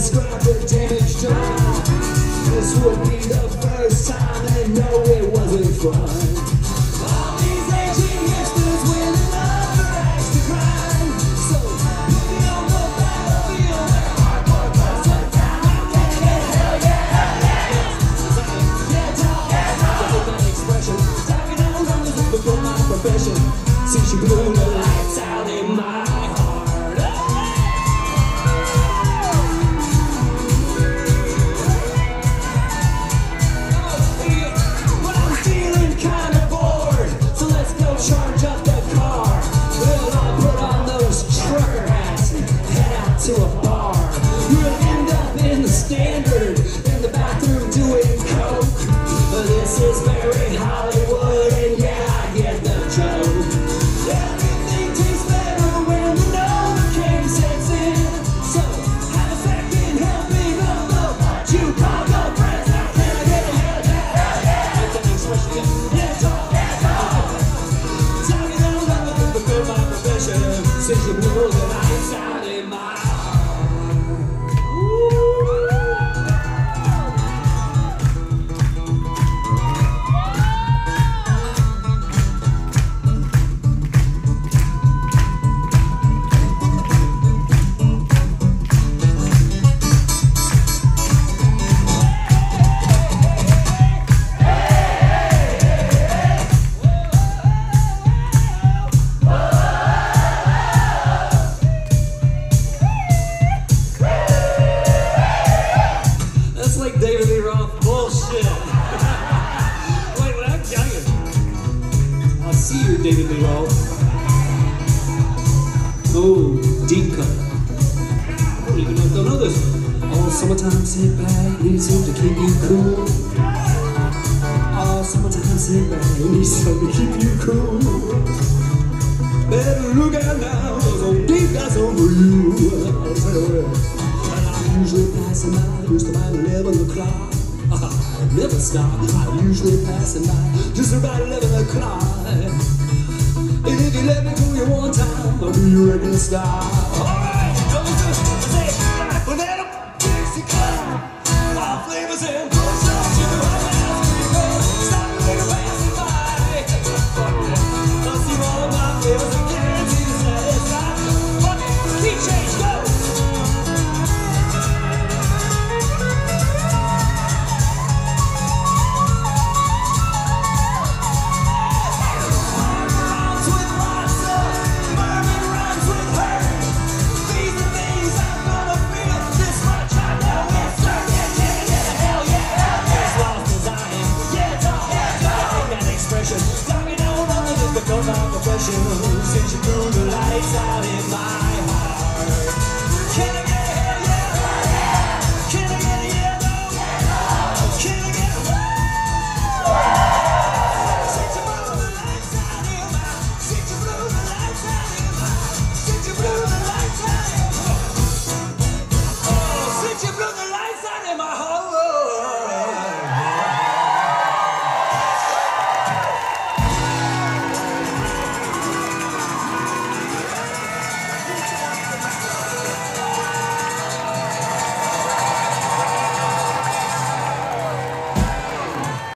describe the damage done. This would be the first time, and no, it wasn't fun. All these aging hipsters with another axe to grind. So put me on the battlefield where hardcore goes to town. Hell yeah, hell yeah. Yeah, dog, yeah, dog. I hate that expression. Talking on numbers has become my profession. Since you blew the lights out in my heart. Charge up the car. We'll all put on those trucker hats and head out to a bar. We'll end up in the Standard, in the bathroom doing coke. But this is very Hollywood, and yeah, I get the joke. Everything tastes better when the Novocaine sets in. So have a second helping of the what you call your friends. Now can I get a hell yeah, hell yeah? Get that expression again. Yeah, talk, yeah, talk. My profession, since you blew the lights out in my David Lee Roth. Oh, deep cut. I don't even know this one. Oh, summertime sit back, needs something to keep you cool. Oh, summertime sit back, needs something to keep you cool. Better look out now, cause old Dave got some for you. I'll tell you what. And I'm usually passing by just about 11 o'clock. I never stop, I'm usually passing by just about 11 o'clock. And if you let me do you one time, I'll be your regular star. Alright, come to say back with that Dixie Club. All flavors and push up to the house people. Stop me to passing by. I'll see all of my flavors and guarantee to satisfy. Fuck it, keep change, go! Since you blew the lights out in my